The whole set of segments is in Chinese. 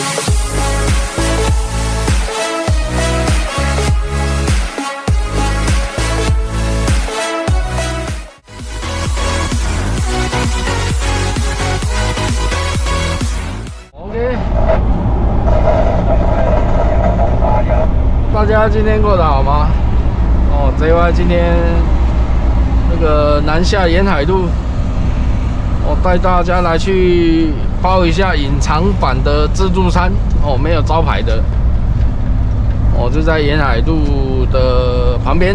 大家今天过得好吗？哦，JY 今天那个南下沿海路，我带大家来去包一下隐藏版的自助餐哦，没有招牌的，哦，就在沿海路的旁边。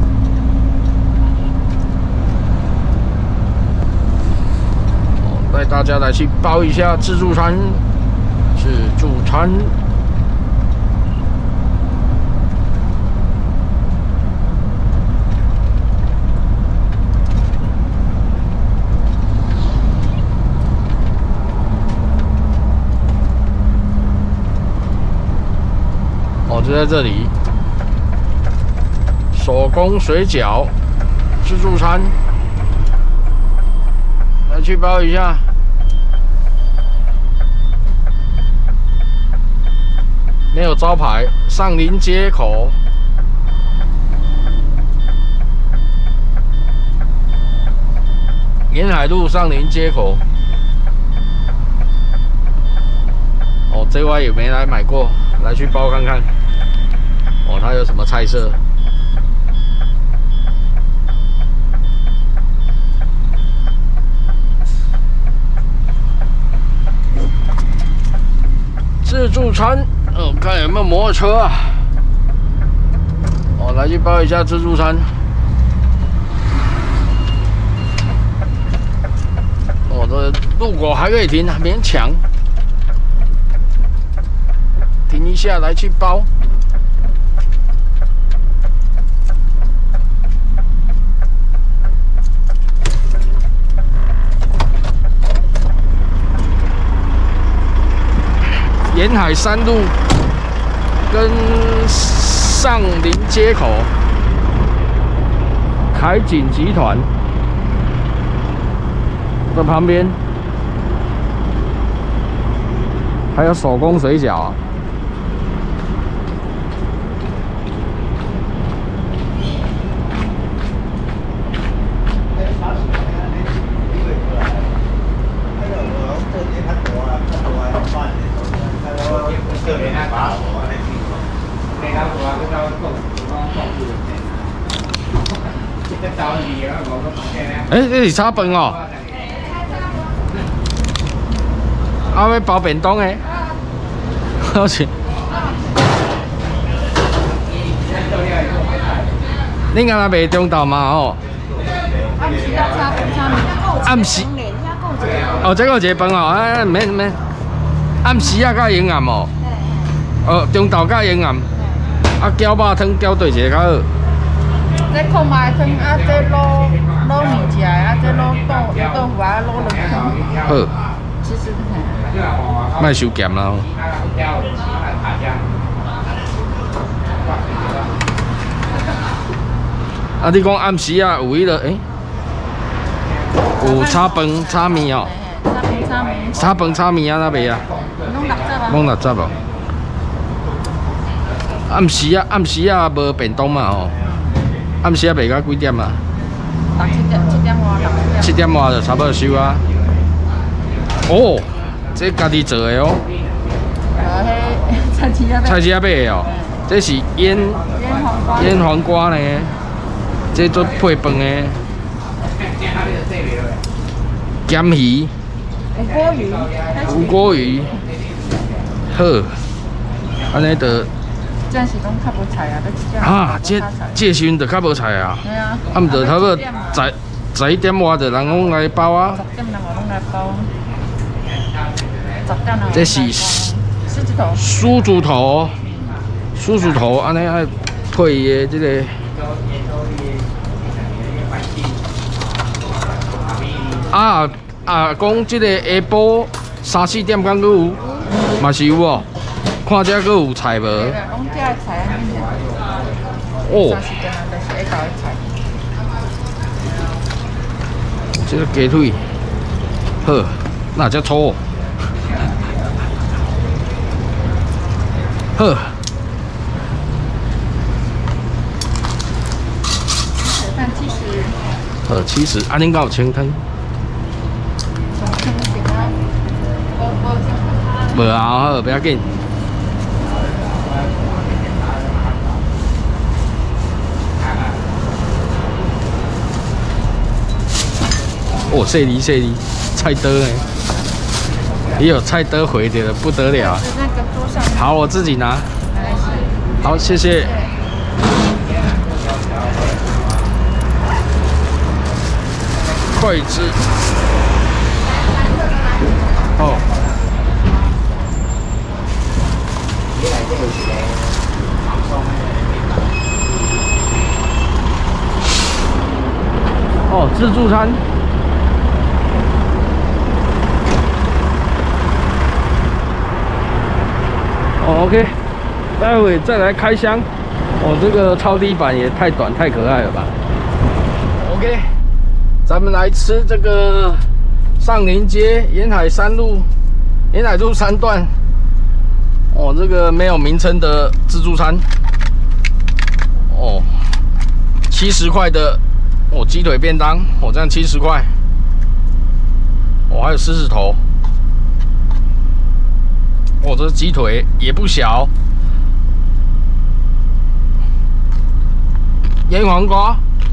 哦，带大家来去包一下自助餐，自助餐。就在这里，手工水饺自助餐，来去包一下。没有招牌，上林街口。沿海路上林街口。哦，JY 也没来买过，来去包看看。哦，它有什么菜色？自助餐，哦，看有没有摩托车啊？哦，来去包一下自助餐。哦，这路口还可以停，勉强停一下来去包。沿海山路跟上林街口，凯景集团的旁边，还有手工水饺啊。这是炒饭哦。要包便当的，好像。你敢若卖中昼嘛吼？暗时。哦，这个有一个饭哦，免。暗时啊，较营养哦。哦，中昼较营养。啊，搅肉汤搅对一个较好。 这烤麦汤啊，这卤面食啊，这卤豆腐啊，卤卵汤。 好。 其实莫收咸啦。啊，你讲暗时啊，有迄个有炒饭、炒面哦。炒饭、炒面啊，哪卖啊？拢60哦。暗时啊，无便当嘛吼。暗时啊，卖到几点啊 7点外 7点外就差不多收啊。哦，这家己做的哦。菜市仔买的哦。这是腌黄瓜呢，这做配饭的。咸鱼。无锅鱼。好，安尼就。 这是拢较无菜啊， 啊，这时阵就较无菜啊。 系啊。 啊，毋就差不多11点外就人讲来包啊。 10点人拢来包。10点人。 这是狮子头，安尼爱配伊的这个。讲这个下晡3、4点敢阁有，嘛是有哦。看遮阁有菜无？ 拢遮菜啊， 哦。 3、4点人就是会搞菜。 这个鸡腿，好，那只粗。 呵。 水饭70。 70，啊，恁敢有清汤？无啊，好，不要紧。哦，细粒，菜刀呢？也有菜刀回的了，不得了。 那个桌上。 好，我自己拿。好，谢谢。筷子。哦。哦，自助餐。哦 ，OK， 待会再来开箱。哦，这个超低板也太短太可爱了吧。OK， 咱们来吃这个上林街沿海路3段。哦，这个没有名称的自助餐。哦，70块的哦鸡腿便当，哦这样70块。哦，还有狮子头。哦，这鸡腿也不小。腌黄瓜，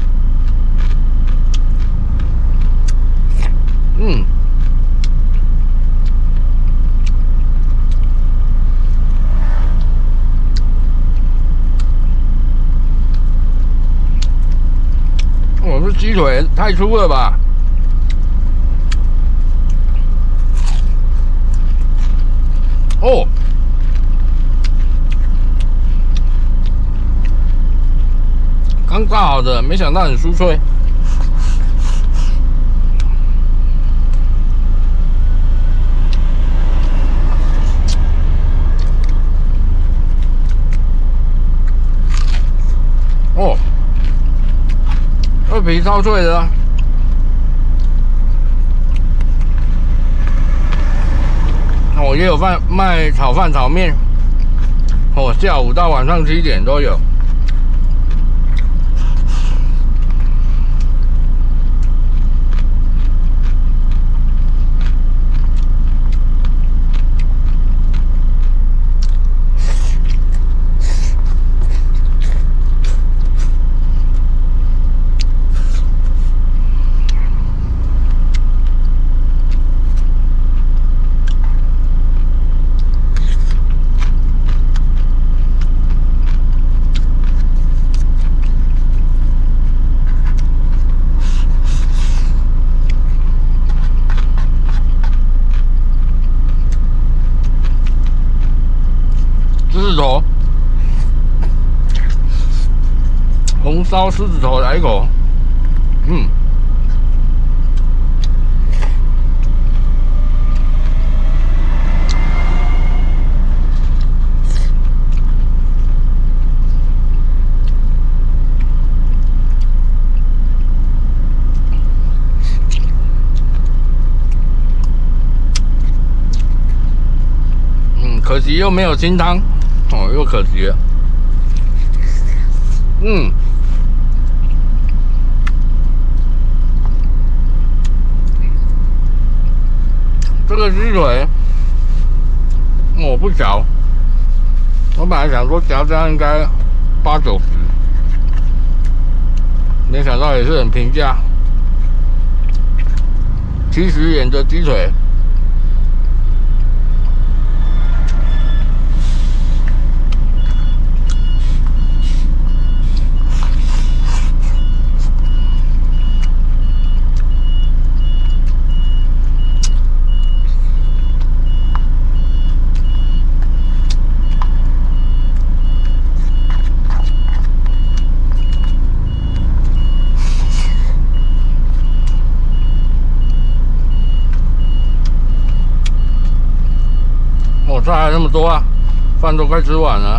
我这鸡腿太粗了吧？哦。刚炸好的，没想到很酥脆。哦，这皮超脆的啊。哦，也有卖炒饭、炒面。哦，下午到晚上7点都有。狮子头，红烧狮子头来一口，可惜又没有清汤，哦，又可惜了。这个鸡腿，哦不小，我本来想说夹这样应该80、90，没想到也是很平价，70元的鸡腿。菜还那么多啊，饭都快吃完了。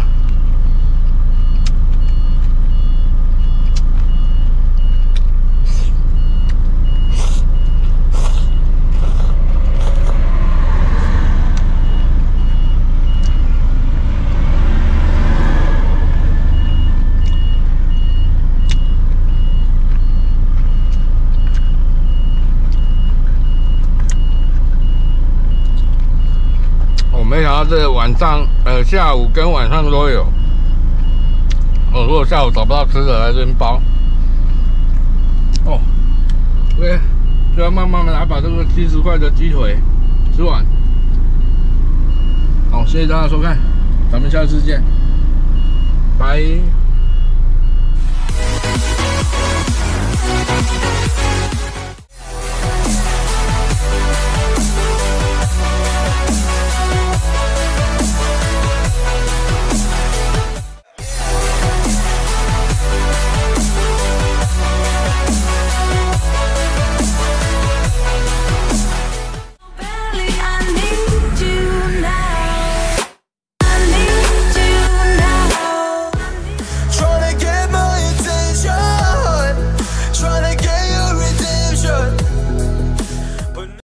没想到这晚上下午跟晚上都有。如果下午找不到吃的，来这边包。OK， 就要慢慢的来把这个70块的鸡腿吃完。好，谢谢大家收看，咱们下次见，拜。